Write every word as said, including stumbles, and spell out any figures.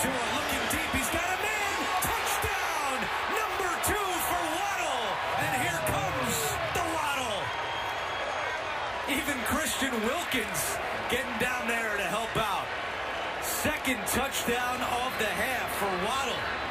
Tua looking deep. He's got a man. Touchdown. Number two for Waddle. And here comes the Waddle. Even Christian Wilkins getting down there to help out. Second touchdown of the half for Waddle.